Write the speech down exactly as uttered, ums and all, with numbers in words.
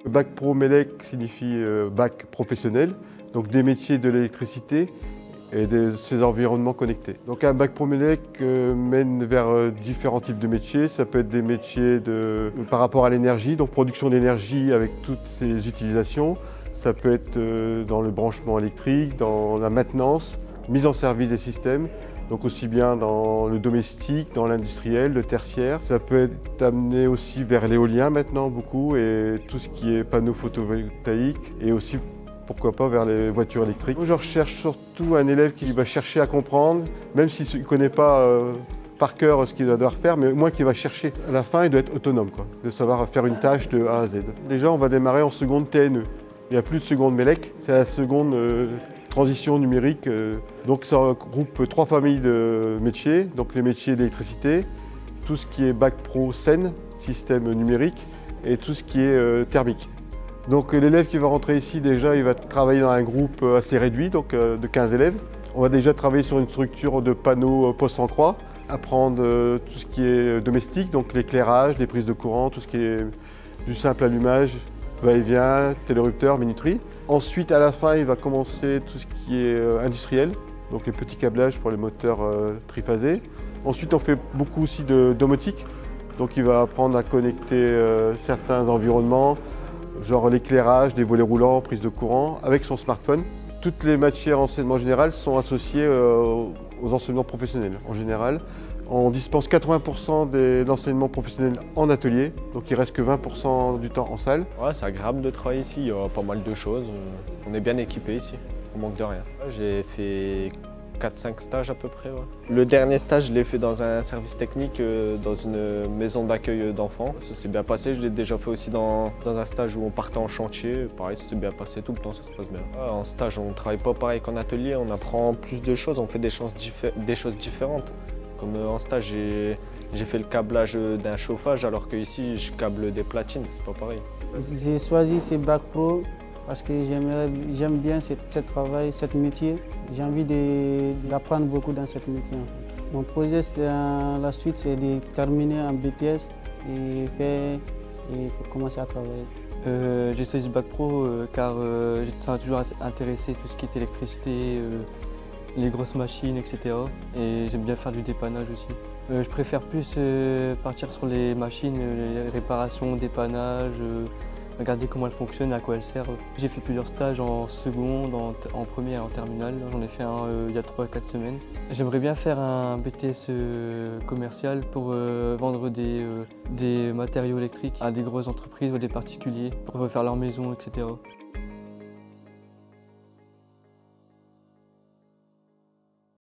Bac Pro Mélec signifie euh, bac professionnel, donc des métiers de l'électricité et de ces environnements connectés. Donc un bac Pro Mélec euh, mène vers euh, différents types de métiers. Ça peut être des métiers de, par rapport à l'énergie, donc production d'énergie avec toutes ses utilisations. Ça peut être euh, dans le branchement électrique, dans la maintenance, mise en service des systèmes. Donc aussi bien dans le domestique, dans l'industriel, le tertiaire. Ça peut être amené aussi vers l'éolien maintenant beaucoup et tout ce qui est panneaux photovoltaïques et aussi pourquoi pas vers les voitures électriques. Moi, je recherche surtout un élève qui va chercher à comprendre, même s'il ne connaît pas euh, par cœur ce qu'il va devoir faire, mais au moins qu'il va chercher. À la fin, il doit être autonome, quoi, de savoir faire une tâche de A à Z. Déjà, on va démarrer en seconde T N E. Il n'y a plus de seconde Mélec, c'est la seconde euh, transition numérique. Euh, donc ça regroupe trois familles de métiers, donc les métiers d'électricité, tout ce qui est bac pro S E N, système numérique, et tout ce qui est euh, thermique. Donc l'élève qui va rentrer ici, déjà, il va travailler dans un groupe assez réduit, donc euh, de quinze élèves. On va déjà travailler sur une structure de panneaux poste en croix, apprendre euh, tout ce qui est domestique, donc l'éclairage, les prises de courant, tout ce qui est du simple allumage, va-et-vient, télérupteur, minuterie. Ensuite, à la fin, il va commencer tout ce qui est euh, industriel, donc les petits câblages pour les moteurs euh, triphasés. Ensuite, on fait beaucoup aussi de domotique, donc il va apprendre à connecter euh, certains environnements, genre l'éclairage, des volets roulants, prise de courant, avec son smartphone. Toutes les matières enseignement général sont associées euh, aux enseignements professionnels en général. On dispense quatre-vingts pour cent de l'enseignement professionnel en atelier, donc il ne reste que vingt pour cent du temps en salle. Ouais, c'est agréable de travailler ici, il y a pas mal de choses. On est bien équipé ici, on manque de rien. J'ai fait quatre cinq stages à peu près. Ouais. Le dernier stage, je l'ai fait dans un service technique, euh, dans une maison d'accueil d'enfants. Ça s'est bien passé, je l'ai déjà fait aussi dans, dans un stage où on partait en chantier. Pareil, ça s'est bien passé tout le temps, ça se passe bien. Ouais, en stage, on ne travaille pas pareil qu'en atelier, on apprend plus de choses, on fait des choses, des choses différentes. Comme euh, en stage, j'ai fait le câblage d'un chauffage, alors qu'ici, je câble des platines, c'est pas pareil. J'ai choisi ce bac pro parce que j'aime bien ce travail, ce métier. J'ai envie d'apprendre beaucoup dans ce métier. Mon projet, euh, la suite, c'est de terminer en B T S et, faire, et commencer à travailler. Euh, j'ai choisi ce bac pro euh, car euh, ça m'a toujours intéressé tout ce qui est électricité, euh, les grosses machines, et cetera. Et j'aime bien faire du dépannage aussi. Euh, je préfère plus euh, partir sur les machines, les réparations, dépannage, euh, regarder comment elle fonctionne, à quoi elle sert. J'ai fait plusieurs stages en seconde, en, en première et en terminale. J'en ai fait un euh, il y a trois à quatre semaines. J'aimerais bien faire un B T S euh, commercial pour euh, vendre des, euh, des matériaux électriques à des grosses entreprises ou à des particuliers pour refaire leur maison, et cetera.